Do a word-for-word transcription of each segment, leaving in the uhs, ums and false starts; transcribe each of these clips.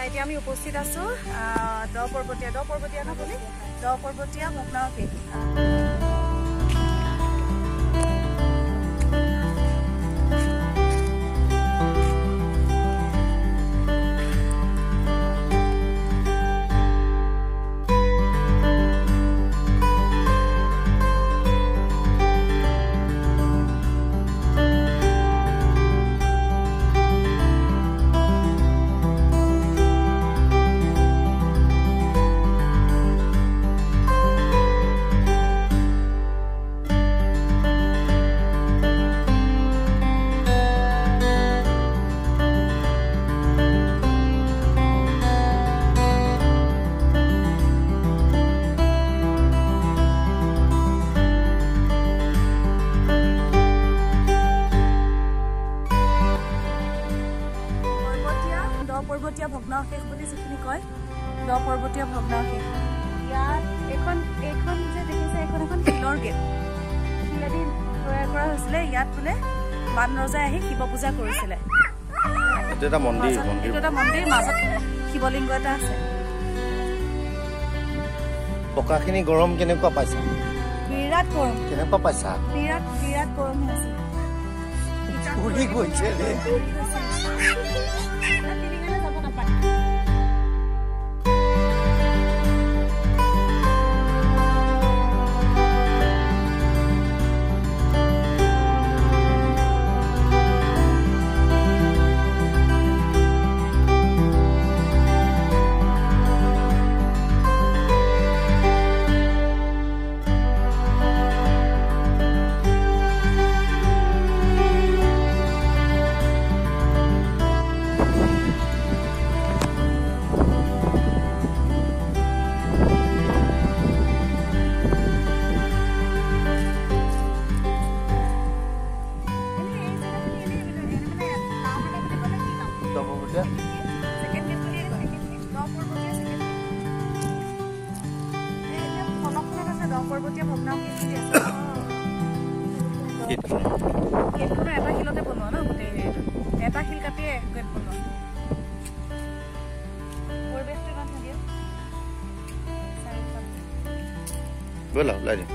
এতিয়া আমি উপস্থিত আছো দ পৰ্বতীয়া দ পৰ্বতীয়া ন বুলি দ পৰ্বতীয়া ভগ্নাৱশেষ পৰ্বতীয়া ভগ্নাৱশেষ বুলি যিখিনি কয় দ পৰ্বতীয়া ভগ্নাৱশেষ ইয়াত এখন এখন যে দেখিছে এখন এখন শিলৰ গেট শিলেদি তৈয়াৰ কৰা হৈছিলে ইয়াত বোলে বান ৰজাই আহি শিৱ পূজা কৰিছিলে এইটো এটা মন্দিৰ মন্দিৰ এইটো এটা মন্দিৰ মাজত শিৱলিংগ এটা আছে পকাখিনি গৰম কেনেকুৱা পাইছা বিৰাট গৰম কেনেকুৱা পাইছা বিৰাট বিৰাট গৰম হৈছে উৰি গৈছে ৰে পৰ্বতীয়া ভগ্নাৱশেষ গেটখনো এটা শিলতে বনোৱা ন গোটেই এটা শিল কাটিয়ে গেট বনোৱা পৰিৱেশটো ইমান ধুনীয়া ব'লা ওলাই দিম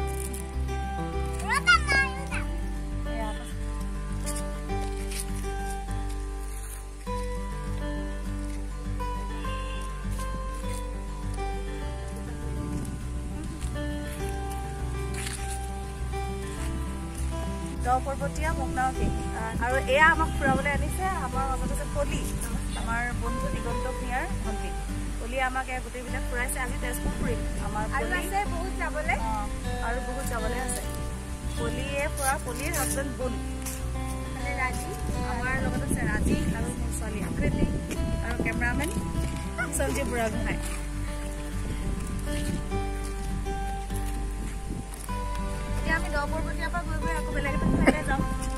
দ পৰ্বতীয়া ভগ্নাৱশেষ আৰু এয়া আমাক ফুৰাবলৈ আনিছে আমাৰ মাজত আছে কলি আমাৰ বন্ধু দিগন্ত ভূঞাৰ ভণ্টি কলিয়ে আমাক গোটেইবিলাক ফুৰাইছে আমি তেজপুৰ ফুৰিম আমাৰ আছে বহুত যাবলৈ আৰু বহুত যাবলৈ আছে কলিয়ে ফুৰা কলিৰ হাজবেণ্ড বোন মানে ৰাজি আমাৰ লগত আছে ৰাজি আৰু মোৰ ছোৱালী আকৃতি আৰু কেমেৰামেন সঞ্জীৱ বুঢ়াগোহাঁই এতিয়া আমি দ পৰ্বতীয়াৰ পৰা গৈ গৈ আকৌ বেলেগ এটা ঠাইলৈ যাম